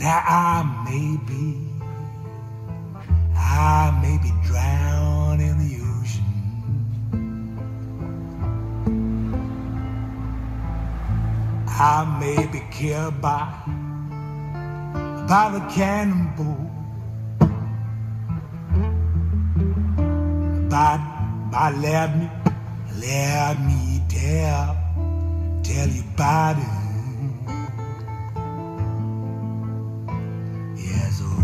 Now I may be drowned in the ocean. I may be killed by the cannonball, but let me tell you about it. Yes, a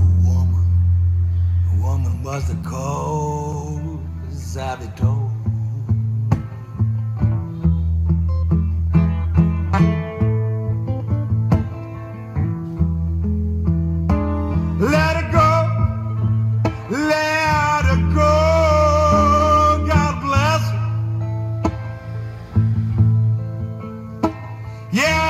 woman was the cause of it all. Let her go, let her go, God bless her. Yeah.